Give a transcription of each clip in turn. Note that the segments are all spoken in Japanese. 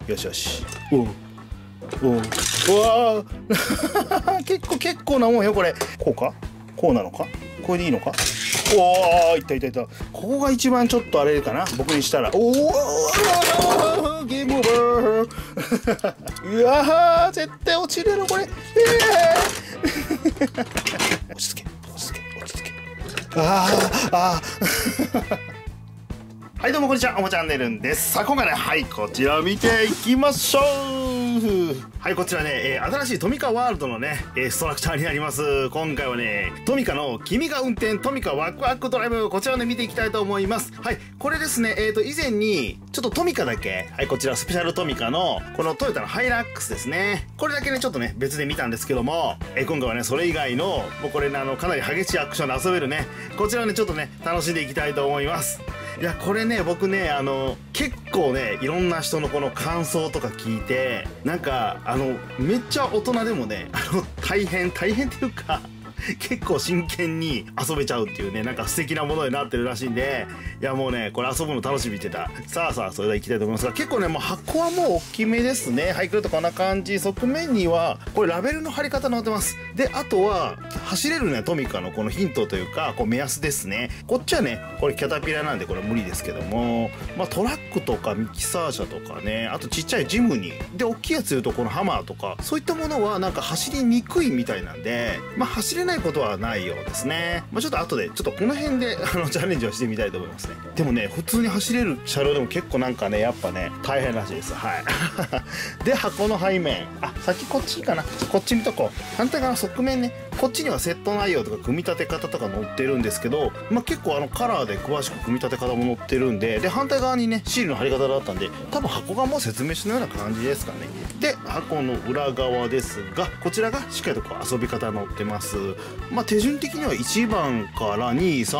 よしよし。おうわ結構なもんよこれ。こうか、こうなのか、これでいいのか。おお、いったいったいった。ここが一番ちょっとあれかな、僕にしたら。おお、ゲームオーバー。うわー、絶対落ちるのこれ。落ち着け落ち着け落ち着け。はいどうもこんにちは、おもチャンネルです。さあ今回ね、はいこちらを見ていきましょう。はいこちらね、新しいトミカワールドのね、ストラクチャーになります。今回はね、トミカの君が運転トミカワクワクドライブ、こちらをね見ていきたいと思います。はいこれですね、以前にちょっとトミカだけ、はいこちらスペシャルトミカのこのトヨタのハイラックスですね、これだけねちょっとね別で見たんですけども、今回はねそれ以外のもうこれねかなり激しいアクションで遊べるね、こちらをねちょっとね楽しんでいきたいと思います。いやこれね僕ね結構ねいろんな人のこの感想とか聞いて、なんかめっちゃ大人でもね大変っていうか結構真剣に遊べちゃうっていうね、なんか素敵なものになってるらしいんで、いやもうねこれ遊ぶの楽しみにしてた。さあそれでは行きたいと思いますが、結構ねもう箱はもう大きめですね。はい来るとこんな感じ。側面にはこれラベルの貼り方載ってます。であとは走れるねトミカのこのヒントというかこう目安ですね。こっちはねこれキャタピラなんでこれ無理ですけども、まあトラックとかミキサー車とかね、あとちっちゃいジムニーで大きいやつ言うとこのハマーとか、そういったものはなんか走りにくいみたいなんで、まあ走れないことはないようですね。まあちょっと後でちょっとこの辺でチャレンジをしてみたいと思いますね。でもね普通に走れる車両でも結構なんかねやっぱね大変らしいです。はいで箱の背面、先こっちかな、こっち見とこう。反対側の側面ね、こっちにはセット内容とか組み立て方とか載ってるんですけど、まあ結構カラーで詳しく組み立て方も載ってるんで、反対側にねシールの貼り方だったんで、多分箱がもう説明書のような感じですかね。で箱の裏側ですが、こちらがしっかりとこう遊び方載ってます。まあ手順的には1番から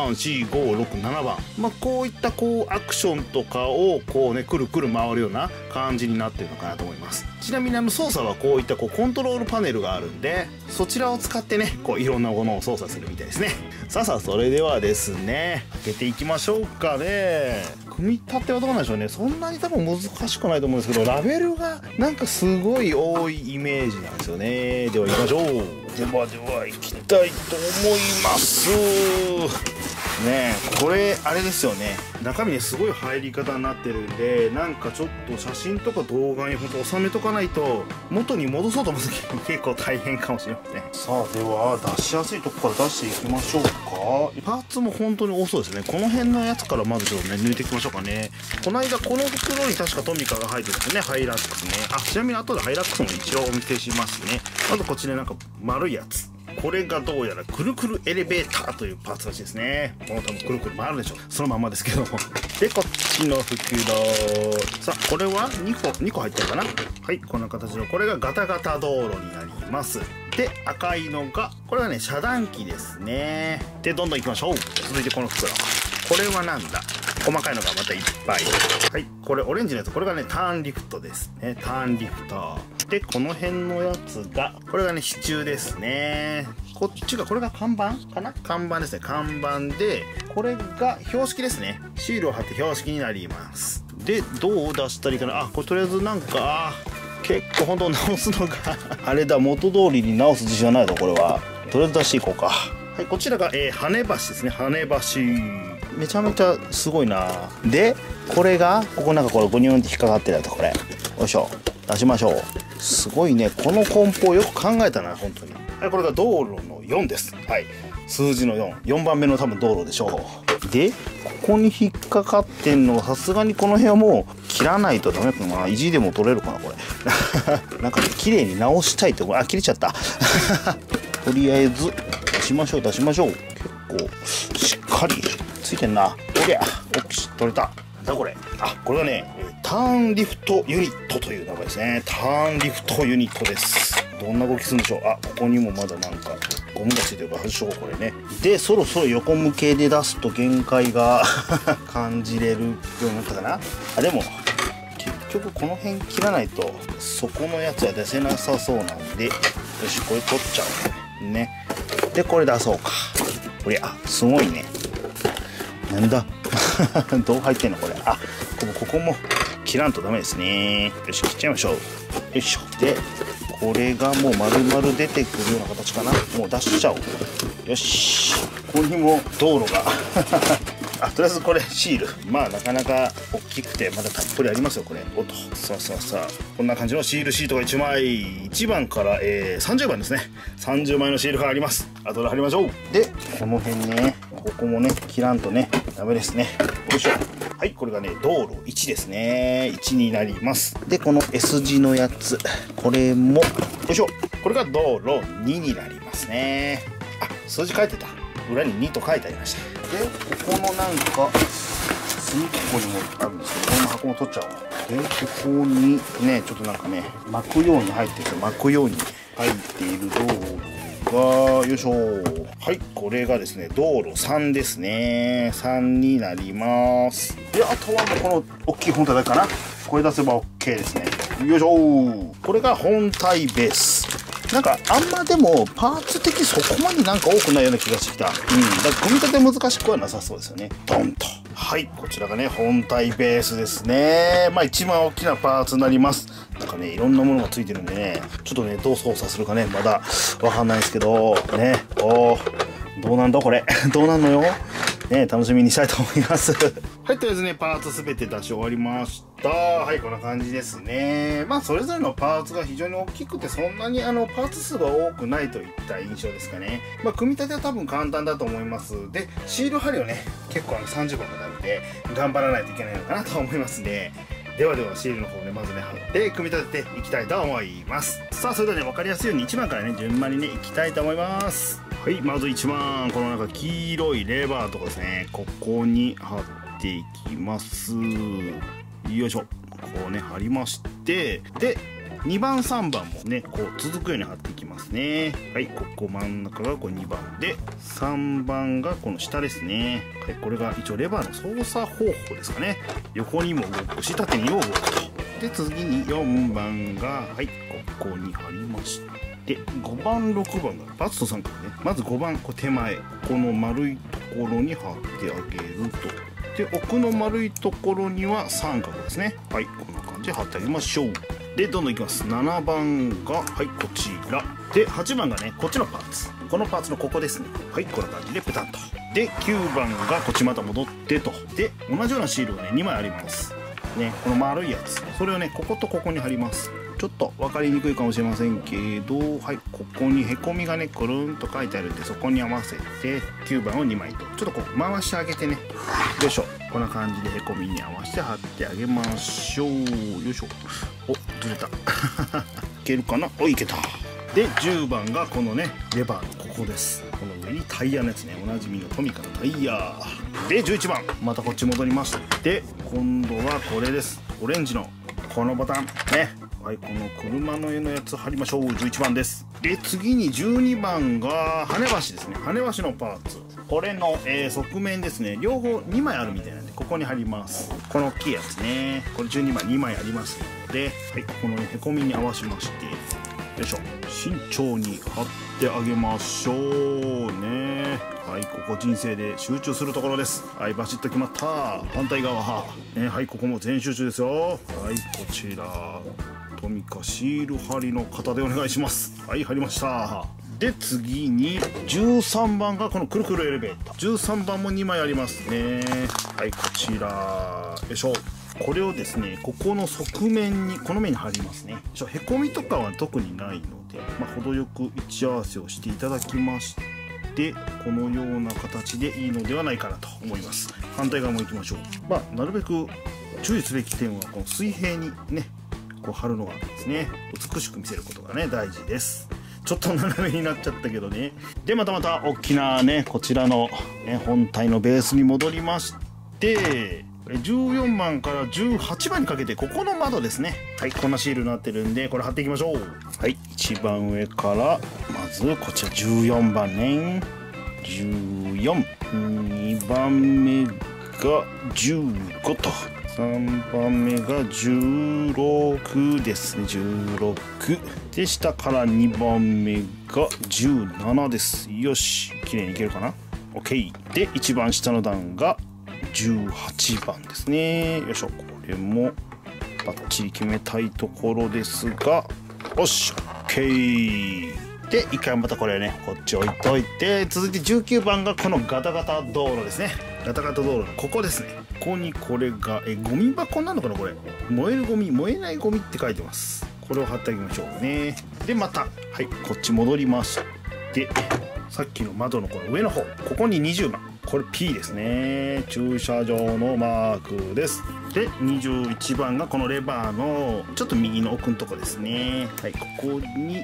23456番、まあこういったこうアクションとかをこうねくるくる回るような感じになってるのかなと思います。ちなみに操作はこういったこうコントロールパネルがあるんで、そちらを使ってねこういろんなものを操作するみたいですね。さあそれではですね開けていきましょうかね。組み立てはどうなんでしょうね。そんなに多分難しくないと思うんですけど、ラベルがなんかすごい多いイメージなんですよね。では行きましょう。では行きたいと思いますね。これあれですよね、中身ねすごい入り方になってるんで、なんかちょっと写真とか動画にほんと収めとかないと元に戻そうと思う時結構大変かもしれません。さあでは出しやすいとこから出していきましょうか。パーツも本当に多そうですね。この辺のやつからまずちょっとね抜いていきましょうかね。この間この袋に確かトミカが入ってるんですね、ハイラックスね。ちなみに後でハイラックスも一応お見せしますね。まずこっちでなんか丸いやつ、これがどうやらくるくるエレベーターというパーツらしいですね。この多分くるくる回るでしょ、そのまんまですけども。でこっちの袋、さあこれは2個入ってるかな。はいこんな形の、これがガタガタ道路になります。で赤いのがこれはね遮断機ですね。でどんどんいきましょう。続いてこの袋、これはなんだ、細かいのがまたいっぱい。はいこれオレンジのやつ、これがねターンリフトですね。ターンリフトでこの辺のやつがこれがね支柱ですね。こっちがこれが看板かな、看板ですね。看板でこれが標識ですね。シールを貼って標識になります。でどう出したらいいかな。これとりあえずなんか結構本当直すのがあれだ、元通りに直す自信はないぞこれは。とりあえず出していこうか。はいこちらが、跳ね橋ですね。跳ね橋めちゃめちゃすごいな。でこれがここなんかこれゴニョンって引っかかってるやつ、これよいしょ出しましょう。すごいね、この梱包よく考えたな本当に。はいこれが道路の4です。はい数字の4番目の多分道路でしょう。でここに引っかかってんのはさすがにこの辺はもう切らないとダメかな。意地でも取れるかなこれなんかね綺麗に直したいって、切れちゃったとりあえず出しましょう。結構しっかりついてんな。おりゃ取れた。なんだこれ、これがねターンリフトユニットという名前ですね。ターンリフトユニットです。どんな動きするんでしょう。ここにもまだなんかゴムがついてるから外しとこうこれね。でそろそろ横向けで出すと限界が感じれるようになったかな。でも結局この辺切らないとそこのやつは出せなさそうなんで、よしこれ取っちゃおうね。でこれ出そうか。これすごいね。なんだどう入ってんのこれ。ここも切らんとダメですね。よし、切っちゃいましょう。よいしょ。でこれがもう丸々出てくるような形かな。もう出しちゃおう。よし、ここにも道路があ、とりあえずこれシール、まあなかなか大きくてまだたっぷりありますよこれ。おっと、さあさあさあ、こんな感じのシールシートが1枚、1番から、30番ですね。30枚のシールがあります。後で貼りましょう。でこの辺ね、ここもね切らんとねダメですね。よいしょ。はい、これがね道路1ですね。1になります。でこの S 字のやつ、これもよいしょ。これが道路2になりますね。あ、数字書いてた。裏に2と書いてありました。でここのなんか隅っこにもあるんですけど、この箱も取っちゃおう。でここにねちょっとなんかね巻くように入ってる、巻くように入っている道路が、よいしょ。はい、これがですね道路3ですね。3になります。であとはもうこの大きい本体だけかな。これ出せば OK ですね。よいしょ。これが本体ベース。なんかあんまでもパーツ的そこまでなんか多くないような気がしてきた。だから組み立て難しくはなさそうですよね。ドンと。はい、こちらがね本体ベースですね。まあ一番大きなパーツになります。なんかねいろんなものがついてるんでね、ちょっとねどう操作するかねまだわかんないですけどね。おー、どうなんだこれどうなんのよね、楽しみにしたいと思いますはい、とりあえずねパーツすべて出し終わりました。はい、こんな感じですね。まあそれぞれのパーツが非常に大きくて、そんなにパーツ数が多くないといった印象ですかね。まあ組み立ては多分簡単だと思います。でシール貼りをね結構30番がなるんで頑張らないといけないのかなと思いますね。ではではシールの方ねまずね貼って組み立てていきたいと思います。さあそれではね分かりやすいように1番からね順番にねいきたいと思います。はい、まず1番、このなんか黄色いレバーとかですね、ここに貼っていきます。よいしょ。こうね貼りまして、で2番3番もねこう続くように貼っていきますね。はい、ここ真ん中がこれ2番で、3番がこの下ですね。はい、これが一応レバーの操作方法ですかね。横にも動くし縦にも動くと。で次に4番がはいここに貼りまして、で5番6番がバツと三角ね。まず5番こう手前この丸いところに貼ってあげると。で奥の丸いところには三角ですね。はい、こんな感じで貼ってあげましょう。でどんどんいきます。7番がはいこちらで、8番がねこっちのパーツ、このパーツのここですね。はい、こんな感じでペタッと。で9番がこっちまた戻ってと。で同じようなシールがね2枚ありますね。この丸いやつ、それをねこことここに貼ります。ちょっと分かりにくいかもしれませんけど、はい、ここにへこみがねくるんと書いてあるんで、そこに合わせて9番を2枚とちょっとこう回してあげてね。よいしょ。こんな感じでへこみに合わせて貼ってあげましょう。よいしょ。お、ずれたいけるかな。お、いけた。で10番がこのねレバーのここです。この上にタイヤのやつね、おなじみのトミカのタイヤで、11番またこっち戻りまして、今度はこれです。オレンジのこのボタンね。はい、この車の絵のやつ貼りましょう。11番です。で次に12番が跳ね橋ですね。跳ね橋のパーツ、これの、側面ですね、両方2枚あるみたいなんでここに貼ります。この大きいやつね、これ12番2枚ありますので、はい、ここのねへこみに合わせまして、よいしょ、慎重に貼ってあげましょうね。はい、ここ人生で集中するところです。はい、バシッと決まった。反対側ね、はい、ここも全集中ですよ。はい、こちらトミカシール貼りの型でお願いします。はい、貼りました。で次に13番がこのくるくるエレベーター、13番も2枚ありますね。はい、こちらよいしょ。これをですねここの側面にこの面に貼りますね。へこみとかは特にないので、程よく位置合わせをしていただきまして、このような形でいいのではないかなと思います。反対側もいきましょう。なるべく注意すべき点はこの水平にねこう貼るのがですね、美しく見せることがね大事です。ちょっと斜めになっちゃったけどね。でまた大きなねこちらの、本体のベースに戻りまして、14番から18番にかけてここの窓ですね。はい、こんなシールになってるんでこれ貼っていきましょう。はい、一番上からまずこちら14番ね。14、2番目が15と、3番目が16ですね。16で下から2番目が17です。よし、綺麗にいけるかな。 OK で一番下の段が18番ですね。よいしょ。これもバッチリ決めたいところですが、よし OK で一回またこれねこっち置いといて、続いて19番がこのガタガタ道路ですね。ガタガタ道路のここですね。ここにこれがゴミ箱なのかな、これ燃えるゴミ燃えないゴミって書いてます。これを貼ってあげましょうね。でまたはいこっち戻りまして、さっきの窓のこの上の方、ここに20番、これ P ですね。駐車場のマークです。で21番がこのレバーのちょっと右の奥のとこですね。はい、ここに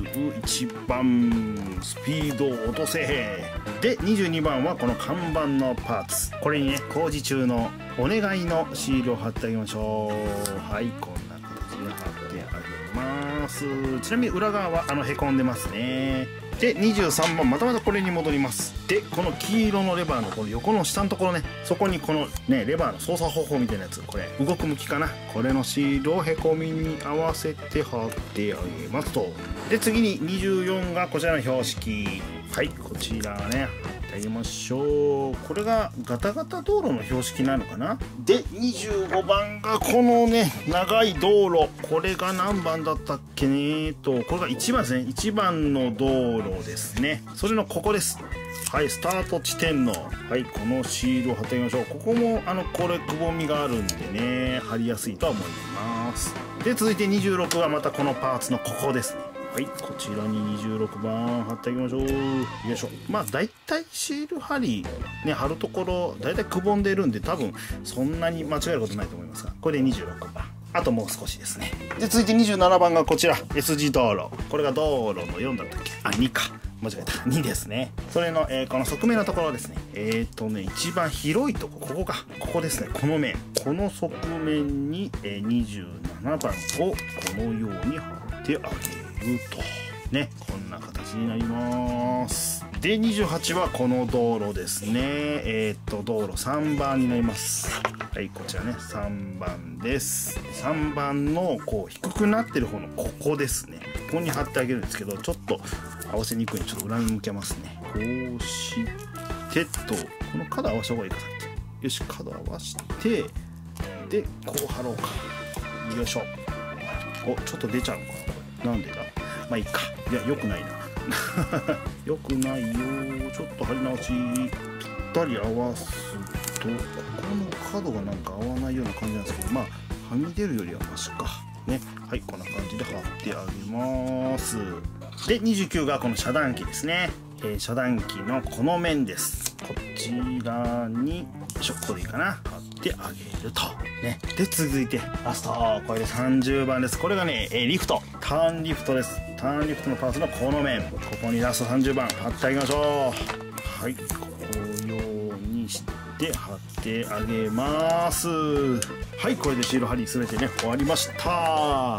21番スピードを落とせ。で22番はこの看板のパーツ、これにね工事中のお願いのシールを貼ってあげましょう。はい、こんな形で貼ってあげます。ちなみに裏側はへこんでますね。で23番またまたこれに戻ります。でこの黄色のレバーのこの横の下のところね、そこにこのねレバーの操作方法みたいなやつ、これ動く向きかな、これのシールをへこみに合わせて貼ってあげますと。で次に24がこちらの標識、はいこちらね貼ってあげましょう。これがガタガタ道路の標識なのかな。で25番がこのね長い道路、これが何番だったっけねこれが1番ですね。1番の道路ですね。それのここです。はい、スタート地点のはいこのシールを貼ってみましょう。ここもこれくぼみがあるんでね貼りやすいとは思います。で続いて26はまたこのパーツのここですね。はいこちらに26番貼ってあげましょう。よいしょ。まあだいたいシール貼りね貼るところだいたいくぼんでるんで多分そんなに間違えることないと思いますが、これで26番、あともう少しですね。で続いて27番がこちら S 字道路、これが道路の4だったっけ、2か間違えた2ですね。それの、この側面のところですね。一番広いとこ、ここか、ここですね。この面、この側面に、27番をこのように貼ってあげるとね、こんな形になります。で28はこの道路ですね。道路3番になります。はい、こちらね3番です。3番のこう低くなってる方のここですね。ここに貼ってあげるんですけど、ちょっと合わせにくいんでちょっと裏に向けますね。こうしてと、この角合わせた方がいいかさっき。よし、角合わしてでこう貼ろうか。よいしょ。お、ちょっと出ちゃうのかな、なんでだ。まあいいか。いや、よくないなよくないよ。ちょっと貼り直しぴったり合わすと、ここの角がなんか合わないような感じなんですけど、まあはみ出るよりはマシかね。はい、こんな感じで貼ってあげます。で29がこの遮断機ですね。遮断機のこの面です。こちらにここでいいかな、貼ってあげるとね。で続いてラスト、これで30番です。これがねリフト、ターンリフトです。ターンリフトのパーツのこの面、ここにラスト30番貼ってあげましょう。はい、このようにして貼ってあげます。はい、これでシール貼り全てね終わりました。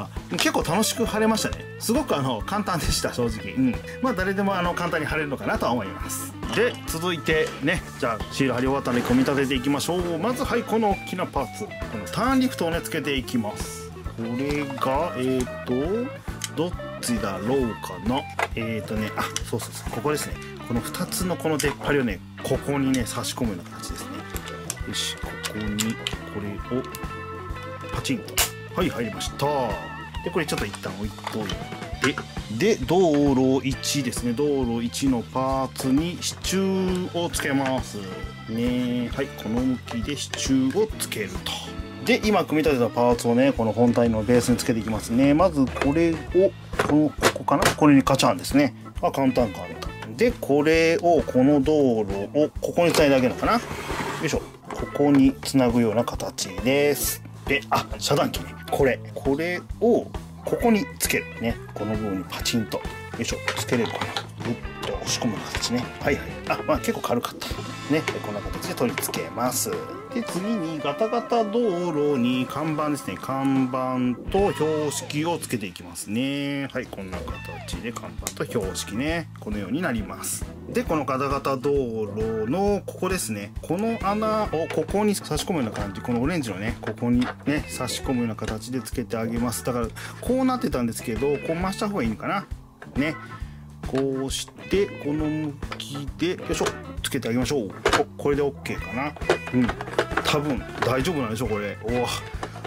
結構楽しく貼れましたね。すごく簡単でした、正直。まあ誰でも簡単に貼れるのかなとは思います。で続いてね、じゃあシール貼り終わったので組み立てていきましょう。まずはいこの大きなパーツ、このターンリフトをねつけていきます。これがどっちだろうかな。そうここですね。この2つのこの出っ張りをねここにね差し込むような形ですね。よし、ここにこれをパチンと、はい、入りました。でこれちょっと一旦置いといて、で道路1ですね。道路1のパーツに支柱をつけますね。はい、この向きで支柱をつけると。で今組み立てたパーツをねこの本体のベースにつけていきますね。まずこれをここかな、これにカチャンですね。簡単かと。でこれをこの道路をここにつないであげるのかな。よいしょ、ここにつなぐような形です。で遮断機ね、これをここにつけるね。この部分にパチンとよいしょつけれるかな。ぐっと押し込む形ね。はいはい、まあ結構軽かったね。こんな形で取り付けます。で次にガタガタ道路に看板ですね。看板と標識をつけていきますね。はい、こんな形で看板と標識ねこのようになります。でこのガタガタ道路のここですね、この穴をここに差し込むような感じ、このオレンジのねここにね差し込むような形でつけてあげます。だからこうなってたんですけど、こう回した方がいいのかなね。こうしてこの向きでよいしょつけてあげましょう。これで OK かな。多分大丈夫なんでしょうこれ。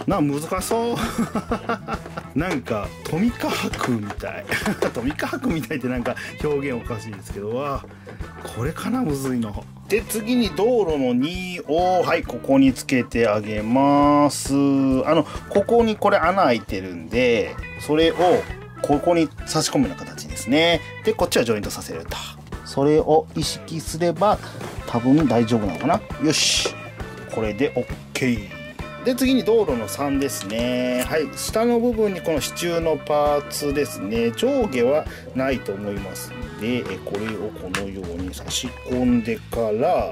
難しそうなんかトミカ博みたいトミカ博みたいってなんか表現おかしいですけど、わこれかな、むずいの。で次に道路の2をここにつけてあげます。ここにこれ穴開いてるんで、それをここに差し込むような形ですね。でこっちはジョイントさせると、それを意識すれば多分大丈夫なのかな。よし、これで OK。で次に道路の3ですね。下の部分にこの支柱のパーツですね、上下はないと思いますので、これをこのように差し込んでから、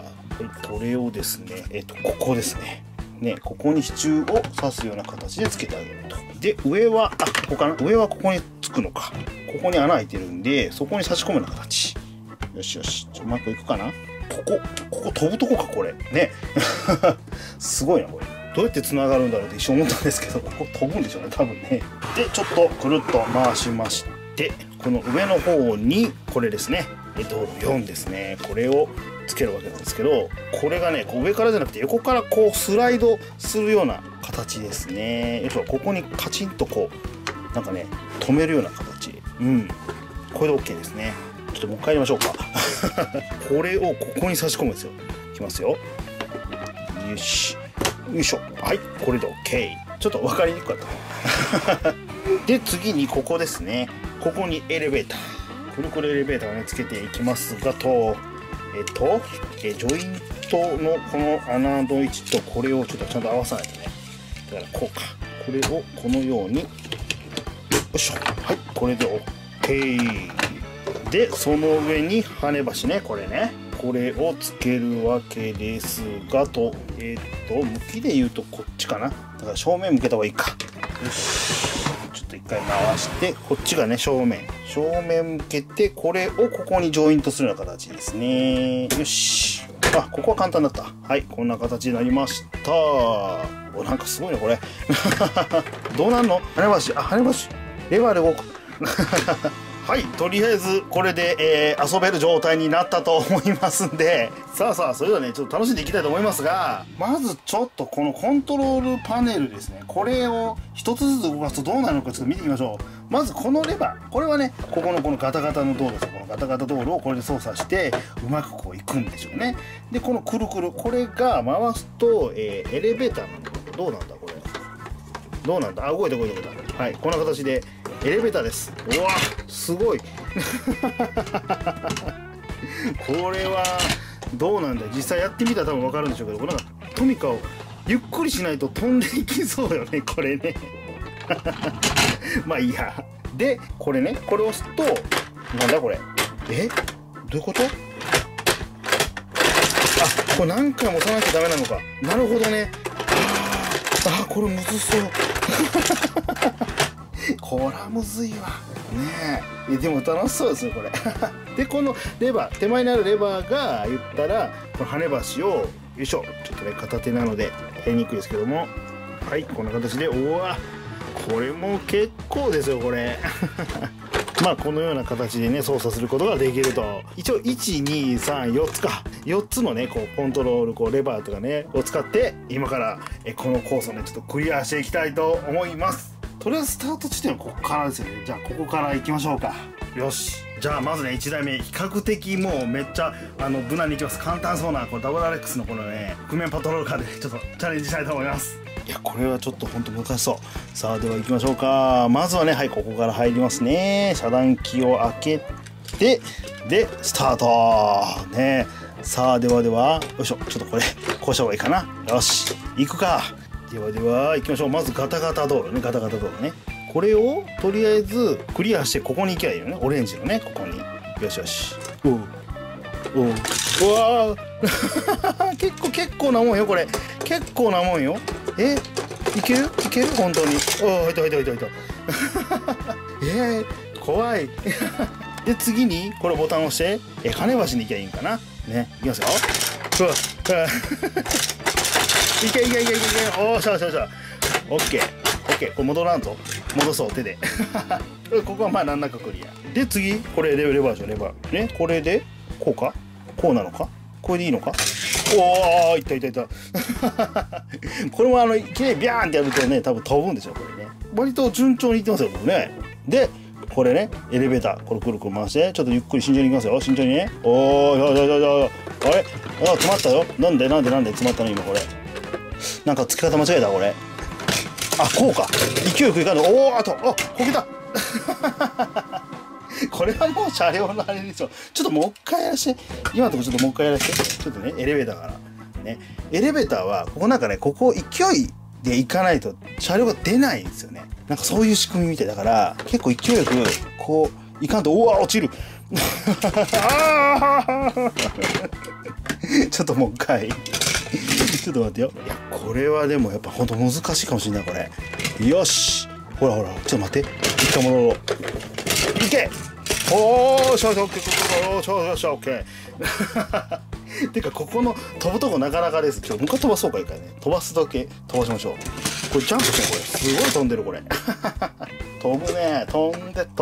これをですね、ここですね、ここに支柱を刺すような形でつけてあげると。で上はここかな、上はここにつくのか、ここに穴開いてるんでそこに差し込むような形。よしよし、うまくいくかな。ここ飛ぶとこか、これねすごいなこれ。どうやってつながるんだろうって一瞬思ったんですけど、ここ飛ぶんでしょうね多分ね。でちょっとくるっと回しまして、この上の方にこれですね、道路4ですね、これをつけるわけなんですけど、これがね上からじゃなくて横からこうスライドするような形ですね。ここにカチンとこうなんかね止めるような形。これで OK ですね。ちょっともう一回やりましょうかこれをここに差し込むんですよ。いきますよ。よし、よいしょ。これで OK。 ちょっと分かりにくかったで次にここですね、ここにエレベーター、くるくるエレベーターをねつけていきますが、ジョイントのこの穴の位置とこれをちょっとちゃんと合わさないとね。だからこうか、これをこのように、よいしょ。これで OK。 でその上に跳ね橋ね、これね、これをつけるわけですが、向きで言うとこっちかな。だから正面向けた方がいいか。よし、ちょっと一回回して、こっちがね正面向けて、これをここにジョイントするような形ですね。よし、ここは簡単だった。こんな形になりました。なんかすごいねこれどうなんの。跳ね橋、跳ね橋レバーで動くとりあえずこれで、遊べる状態になったと思いますんで、さあそれではねちょっと楽しんでいきたいと思いますが、まずちょっとこのコントロールパネルですね、これを一つずつ動かすとどうなるのかちょっと見ていきましょう。まずこのレバー、これはねこのガタガタの道路です。このガタガタ道路をこれで操作してうまくこう行くんでしょうね。でこのくるくる、これが回すと、エレベーターなんだ。どうなんだこれ、どうなんだ。動いた。こんな形でエレベーターです。うわすごいこれはどうなんだ。実際やってみたら多分分かるんでしょうけど、これなんかトミカをゆっくりしないと飛んでいきそうよねこれねまあいいや。でこれね、これを押すとなんだこれ、どういうこと。これ何回も押さなきゃダメなのか。なるほどね。これむずそうこらむずいわね。でも楽しそうですよこれでこのレバー、手前にあるレバーが言ったらこの跳ね橋をよいしょ、ちょっとね片手なのでやりにくいですけども、こんな形で、うわこれも結構ですよこれこのような形でね操作することができると。一応123つか、4つのねこうコントロールレバーとかねを使って今からこのコースをねちょっとクリアしていきたいと思います。とりあえずスタート地点はここからですよね。じゃあここから行きましょうか。よし、じゃあまずね1台目、比較的もうめっちゃ無難にいきます。簡単そうなこれ WRX のこのね覆面パトロールカーでちょっとチャレンジしたいと思います。いやこれはちょっとほんと難しそう。さあでは行きましょうか。まずはねここから入りますね。遮断機を開けて、でスタートね。さあではよいしょ、ちょっとこれこうした方がいいかな。よし行くか。では行きましょう。まずガタガタ道路ね、ガタガタ道路ね。これをとりあえずクリアしてここに行けばいいよね。オレンジのねここに。よしよし。うわ結構なもんよこれ。結構なもんよ。いける本当に。入った怖いで次にこれボタンを押して跳ね橋に行きゃいいんかなね。いきますよ。いけおーしゃオッケー。これ戻らんぞ。戻そう手でここは難なくクリアで、次これレバーでしょ。レバーね。これでこうか、こうなのか、これでいいのか。 おお、いったいったいった。これも綺麗にビャーンってやるとね、多分飛ぶんでしょこれね。割と順調にいってますよこれね。でこれね、エレベーターこれくるくる回して、ちょっとゆっくり慎重にいきますよ。慎重にね。おお、よよよよよ。あれ、止まったよ。なんで詰まったの今これ。なんか付け方間違えたこれ。あ、こうか。勢いよくいかんの。おお、こけた。これはもう車両のあれですよ。ちょっともう一回やらして。今のとこちょっともう一回やらして。ちょっとね、エレベーターからね。エレベーターはここなんかね、ここ勢いで行かないと車両が出ないんですよね。なんかそういう仕組みみたいだから、結構勢いよくこう行かんと、うわ落ちる。ちょっともう一回。ちょっと待ってよ。いやこれはでもやっぱほんと難しいかもしれないこれ。よし。ほらほら、ちょっと待って。一回戻ろう。いけ。おーしょしょ、オッケー、しょしょ、オッケー。てかここの飛ぶとこなかなかです。ちょっともう一回飛ばそうか一回ね。飛ばすだけ飛ばしましょう。これジャンプしてこれ。すごい飛んでるこれ。飛ぶね。飛んで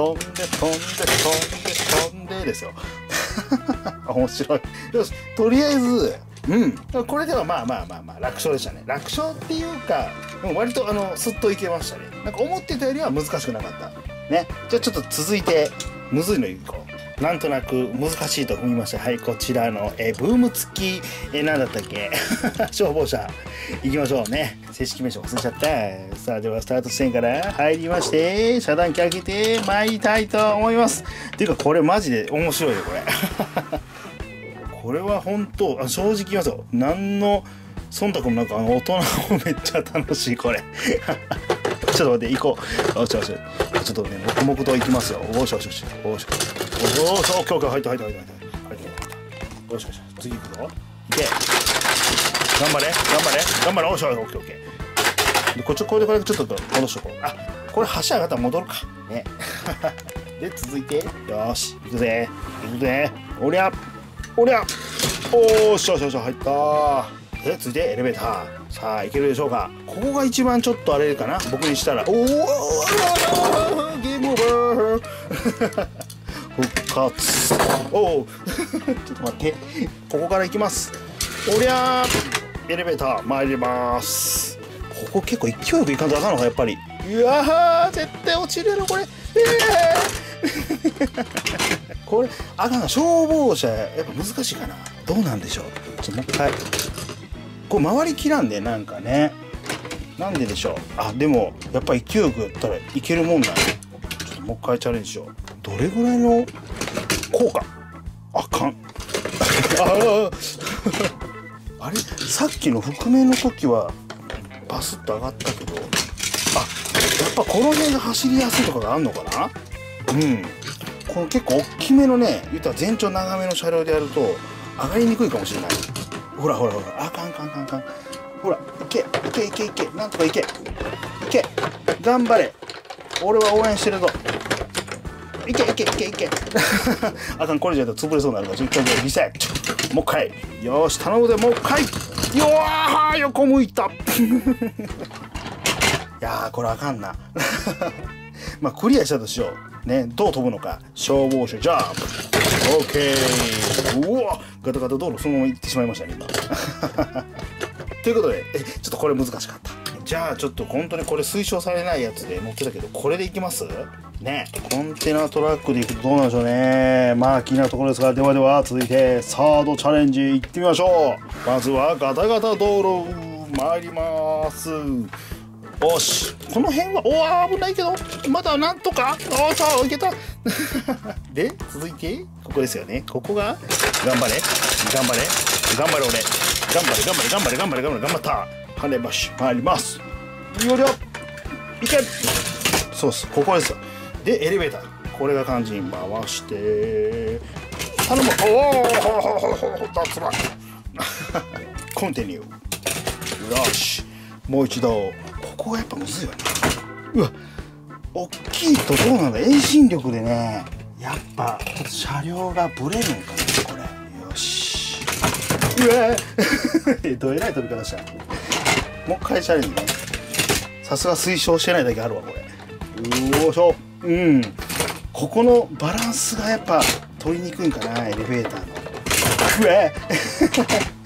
ですよ。面白い。よし、とりあえず。これではまあ楽勝でしたね。楽勝っていうか、割とスッといけましたね。なんか思ってたよりは難しくなかったね。じゃあちょっと続いてむずいのいこう。なんとなく難しいと踏みました。はい、こちらのブーム付きなんだったっけ。消防車行きましょうね。正式名称忘れちゃった。さあではスタート地点から入りまして、遮断機開けて参りたいと思います。っていうかこれマジで面白いよこれ。これは本当正直言いますよ。何の忖度もなく大人もめっちゃ楽しいこれ。ちょっと待って行こう。よしよし。ちょっとね黙々と行きますよ。おしよしよし。おしよし。おしオッケーオッケー、入って。よしよし。次行くぞ。行け。頑張れ。おしよしオッケーオッケー。でこれちょっと戻しとこう。あ、これ橋上がったら戻るかね。で続いてよし行くぜ。おりゃ。おーしよし入ったー。で続いてエレベーター。さあ行けるでしょうか。ここが一番ちょっとあれかな僕にしたら。おおゲームオーバー。復活。おおちょっと待って、ここから行きます。おりゃー、エレベーター参ります。ここ結構勢いよく行かんとあかんのかやっぱり。うわー絶対落ちるのこれ。これあかんな。消防車やっぱ難しいかな。どうなんでしょう。ちょっともう一回これ回りきらんで、なんかね、なんででしょう。あでもやっぱ勢いよくやったらいけるもんなんで、ちょっともう一回チャレンジしよう。どれぐらいの効果。あかん。あれさっきの覆面の時はバスッと上がったけど、やっぱこの辺が走りやすいとかがあんのかな。この結構大きめのね、言ったら全長長めの車両でやると上がりにくいかもしれない。ほらあかん。ほらいけなんとかいけ頑張れ。俺は応援してるぞ。いけあかん、これじゃと潰れそうになるから、一回リセット。もう一回。よし頼むで、もう一回。横向いた。いやーこれあかんな。まあクリアしたとしようね。どう飛ぶのか。消防車ジャンプ。オッケー。うわガタガタ道路そのまま行ってしまいましたね今。ということでちょっとこれ難しかった。じゃあちょっと本当にこれ推奨されないやつで乗ってたけど、これでいきますね。コンテナトラックでいくとどうなんでしょうね。まあ気になるところですが、では続いてサードチャレンジいってみましょう。まずはガタガタ道路参ります。よし、この辺は危ないけどまだなんとかいけた。で続いてここですよね。ここが頑張れ俺頑張った。跳ね橋参ります。よりゃいけ。そうっす、ここですよ。でエレベーターこれが肝心回して頼む。脱落。コンティニュー。よしもう一度。ここがやっぱむずいよね。うわ大きいとどうなんだ。遠心力でねやっぱちょっと車両がブレるんかなこれ。よしうわどえらい飛び方した。もう一回チャレンジね。さすが推奨してないだけあるわこれ。よいしょ。ここのバランスがやっぱ取りにくいんかなエレベーターの。うわ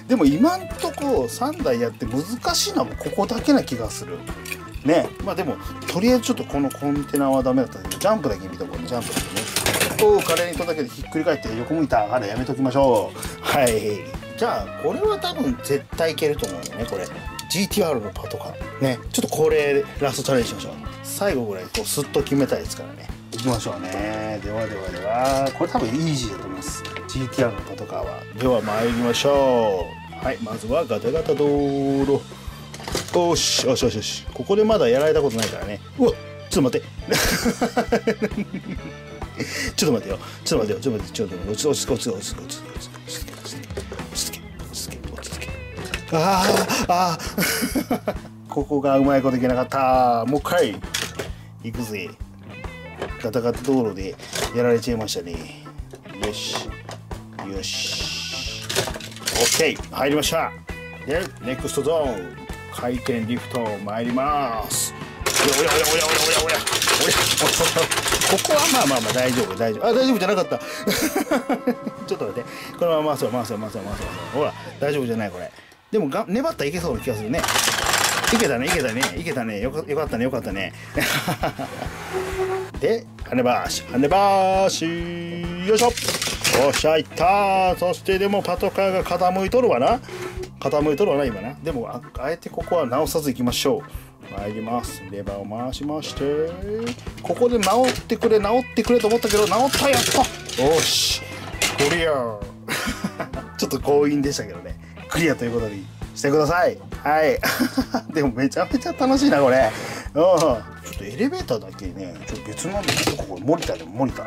でも今んとこ3台やって難しいのはもうここだけな気がするね。まあでもとりあえずちょっとこのコンテナはダメだったけど、ジャンプだけ見とこうね。ジャンプだけね。おお、華麗にとだけでひっくり返って横向いた。あれやめときましょう。はい、じゃあこれは多分絶対いけると思うよね。これ GTR のパトカーね。ちょっとこれラストチャレンジしましょう。最後ぐらいこうスッと決めたいですからね。いきましょうね。ではではでは、これ多分イージーだと思います、 GTR のパトカーは。では参りましょう。はい、まずはガタガタ道路。よしよしよしよし。ここでまだやられたことないからね。うわ、ちょっと待ってちょっと待ってよ、ちょっと待ってよ、ちょっと待って、ちょっと待って、落ち着け落ち着け落ち着け落ち着け落ち着け落ち着け落ち着け。ああここがうまいこといけなかった。もう一回行くぜ。ガタガタ道路でやられちゃいましたね。よしよし、 OK 入りました。でネクストゾーン回転リフト参ります。おやおやおやおやおやおやおや、ここはまあまあまあ大丈夫大丈夫。あ、大丈夫じゃなかったちょっと待って、このまま回そう回そう回そう回そう。ほら大丈夫じゃないこれ。でも粘ったらいけそうな気がするね。いけたねいけたねいけたね。よかったねよかったねで跳ねばし跳ねばし、よいしょ。よっしゃいったー。そしてでもパトカーが傾いとるわな。傾いとるわな今な。でも あえてここは直さず行きましょう。参ります。レバーを回しまして、ここで治ってくれ治ってくれと思ったけど治った。やったよしクリアちょっと強引でしたけどね、クリアということにしてください。はいでもめちゃめちゃ楽しいなこれ。ちょっとエレベーターだけね、ちょっと別なんで、ちょっとここモニターでもモニタ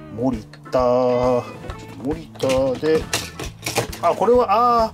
ーで、あ、これは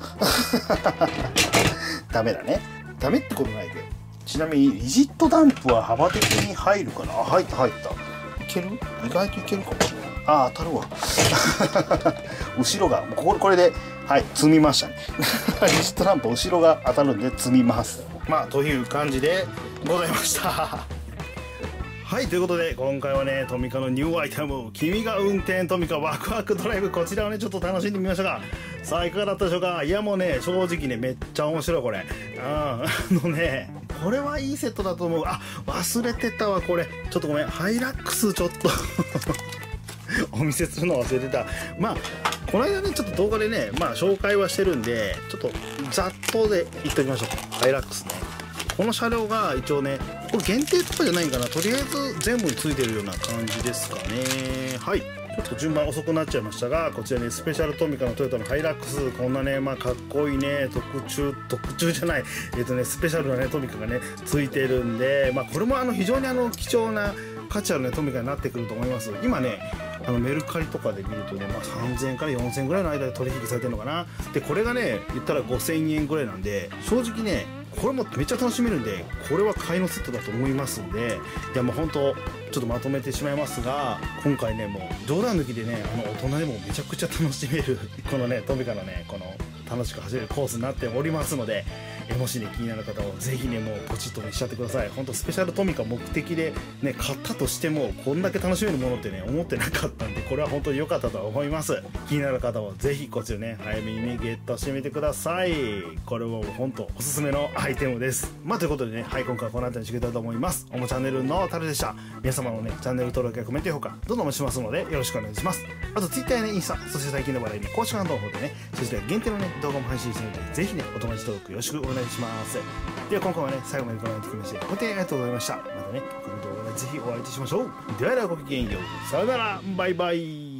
ダメだね。ダメってことないけど。ちなみにリジットダンプは幅的に入るかな。入った入った。いける？意外といけるかも。あ、当たるわ後ろがこれではい積みましたねリジットランプ後ろが当たるんで積みます。まあという感じでございましたはい、ということで今回はねトミカのニューアイテム、君が運転トミカワクワクドライブ、こちらをねちょっと楽しんでみましたが、さあいかがだったでしょうか。いやもうね正直ねめっちゃ面白いこれ。ねこれはいいセットだと思う。あ、忘れてたわこれ。ちょっとごめん、ハイラックスちょっとお見せするの忘れてた。まあこの間ねちょっと動画でねまあ紹介はしてるんで、ちょっとざっとで言っておきましょう。ハイラックスね、この車両が一応ねこれ限定とかじゃないんかな、とりあえず全部についてるような感じですかね。はい、ちょっと順番遅くなっちゃいましたが、こちらねスペシャルトミカのトヨタのハイラックス、こんなねまあかっこいいね特注じゃないスペシャルなねトミカがねついてるんで、まあこれも非常に貴重な価値あるねトミカになってくると思います。今ねメルカリとかで見るとね、まあ、3000円から4000円ぐらいの間で取引されてるのかな。でこれがね言ったら5000円ぐらいなんで、正直ねこれもめっちゃ楽しめるんで、これは買いのセットだと思いますんで、いやもう本当ちょっとまとめてしまいますが、今回ねもう冗談抜きでね大人でもめちゃくちゃ楽しめるこのねトミカのねこの楽しく走れるコースになっておりますので、もしね気になる方はぜひねもうポチッとねしちゃってください。本当スペシャルトミカ目的でね買ったとしてもこんだけ楽しめるものってね思ってなかったんで、これは本当に良かったと思います。気になる方はぜひこちらね早めにねゲットしてみてください。これも本当おすすめのアイテムです。まあということでね、はい、今回はこの辺りにしていきたいと思います。おもチャンネルのタルでした。皆様のねチャンネル登録やコメント評価どんどんお待ちしますのでよろしくお願いします。あと Twitter やねインスタ、そして最近の話題に公式アカウントの方でねそして限定のね動画も配信してるので、ぜひねお友達登録よろしくお願いします。では今回はね最後までご覧いただきましてご提案ありがとうございました。またね他の動画でぜひお会いいたしましょう。ではではごきげんよう、さよなら、バイバイ。